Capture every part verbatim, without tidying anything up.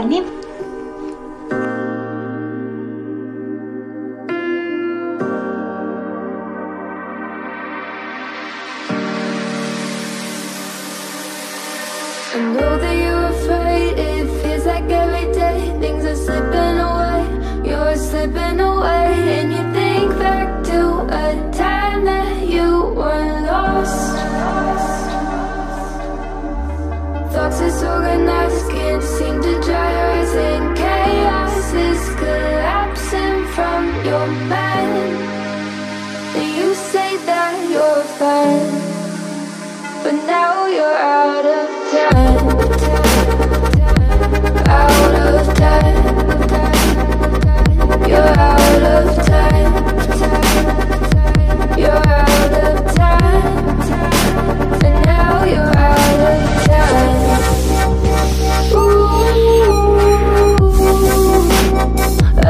작가님. I know that you're afraid, it feels like every day things are slipping away, you're slipping away. And you think back to a time that you were lost. Thoughts disorganized, can't seem to dry your eyes, and chaos is collapsing from your mind. And you say that you're fine, but now you're out of time, out of time. You're out of time, you're out of time, and now you're out of time. Ooh, oh,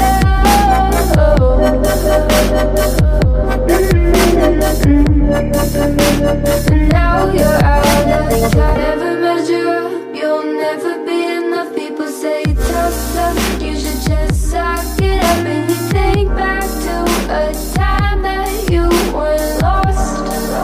and now you're out of time. Never measure up, you'll never be enough. People say tough love, you should just suck it up. And you think back to a time that you were lost.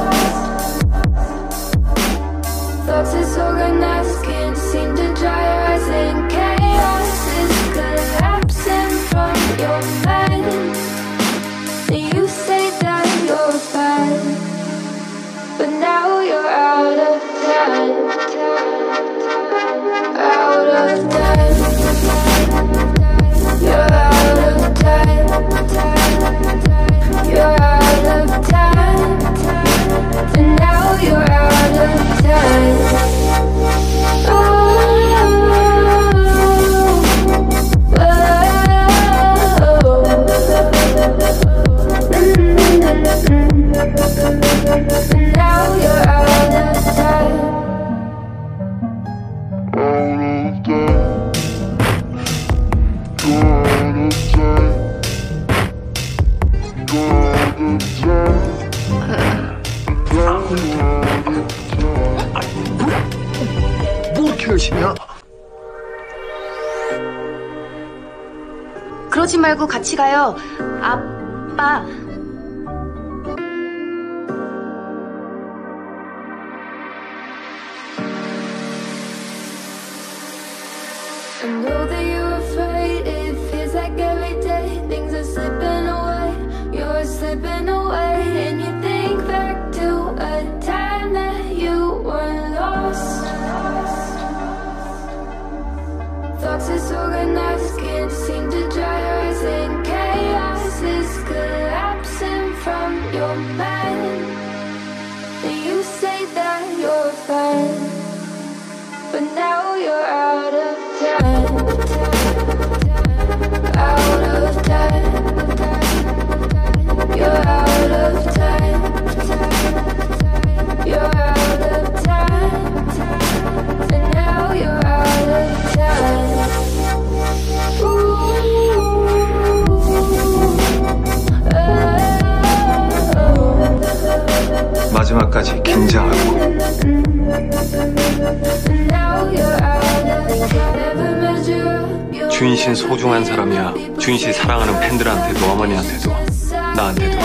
Thoughts disorganized, can't seem to dry your eyes, and chaos is collapsing from your mind. And you say that you're fine, but now you're out of time, out of time. You're out of time, you're out of time, and now you're out of time. Oh, oh, and now you're out of time. 뭐 이렇게 열심히 하? 그러지 말고 같이 가요. 아빠. I know that you're afraid, it feels like every day things are slipping away, you're slipping away. And you think back to a time that you were lost. Thoughts disorganized, can't seem to dry your eyes, and chaos is collapsing from your mind. And you say that you're fine, but now you're out of time, out of time. You're out of time, you're out of time, and now you're out of time. Ooh, oh, 마지막까지 긴장하고. 주인 씨는 소중한 사람이야. 주인 씨 사랑하는 팬들한테도 어머니한테도 나한테도.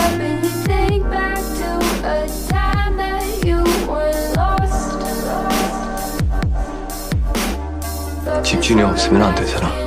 집주인이 없으면 안 되잖아.